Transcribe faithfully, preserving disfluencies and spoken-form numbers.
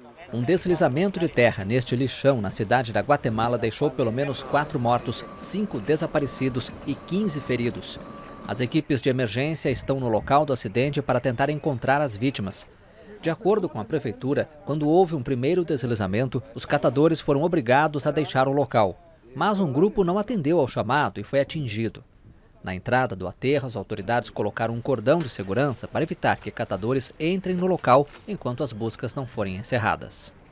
Um deslizamento de terra neste lixão na cidade da Guatemala deixou pelo menos quatro mortos, cinco desaparecidos e quinze feridos. As equipes de emergência estão no local do acidente para tentar encontrar as vítimas. De acordo com a prefeitura, quando houve um primeiro deslizamento, os catadores foram obrigados a deixar o local. Mas um grupo não atendeu ao chamado e foi atingido. Na entrada do aterro, as autoridades colocaram um cordão de segurança para evitar que catadores entrem no local enquanto as buscas não forem encerradas.